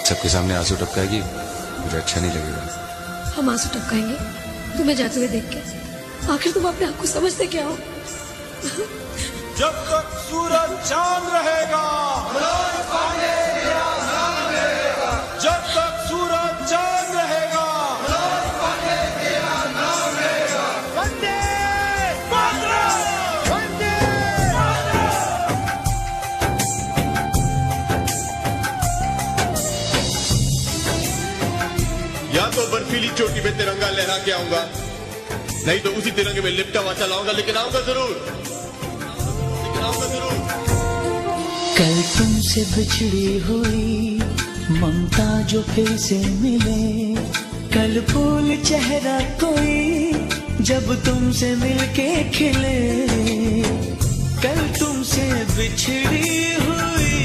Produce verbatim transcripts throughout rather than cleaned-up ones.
सबके सामने आंसू टपकाएगी, मुझे अच्छा नहीं लगेगा। हम आंसू टपकाएंगे तुम्हें जाते हुए देख के। आखिर तुम अपने आप को समझते क्या हो? जब तक सूरज चांद रहेगा, जब तक सूरज चांद रहेगा, वंदे मातरम, वंदे मातरम। या तो बर्फीली चोटी पे तिरंगा लहरा के आऊंगा, नहीं तो उसी तिरंगे में लिपटा हुआ चलाऊंगा, लेकिन आऊंगा जरूर, लेकिन आऊंगा जरूर। कल तुमसे बिछड़ी हुई ममता जो फिर से मिले, कल फूल चेहरा कोई जब तुमसे मिलके खिले, कल तुमसे बिछड़ी हुई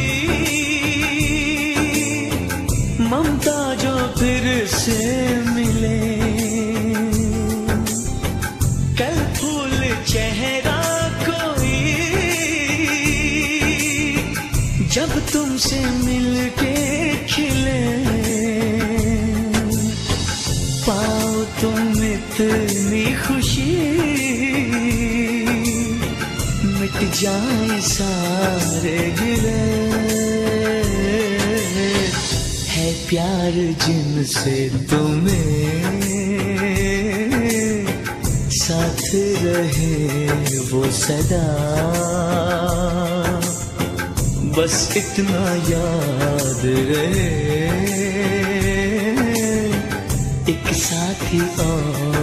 ममता जो फिर से मिले, कल फूल चेहरा कोई जब तुमसे मिलके खिले, पाओ तुम इतनी खुशी मिट जाए सारे गिले, है प्यार जिनसे तुम्हें साथ रहे वो सदा, बस इतना याद रहे एक साथी और